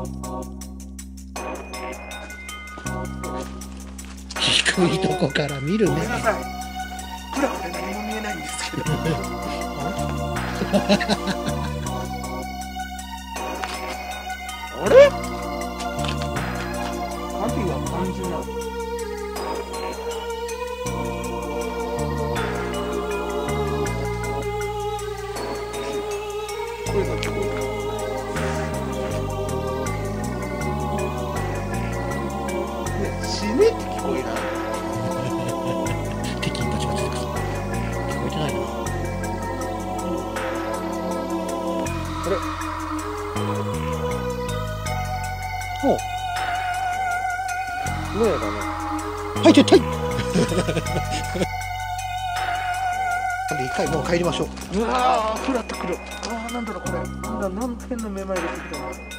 低いとこから見るね。 ごめんなさい。暗くて何も見えないんですけど。あれ？影は感じない。声が聞こえた。死ねって聞こえない。 敵にバチバチとかさ、聞こえてないな。 あれ？ おう。 ねえだね。 はい、撤退。なんで一回もう帰りましょう。 うわー、フラッとくる。ああ、なんだろうこれ。なんだ、何辺のめまいが出てきたの。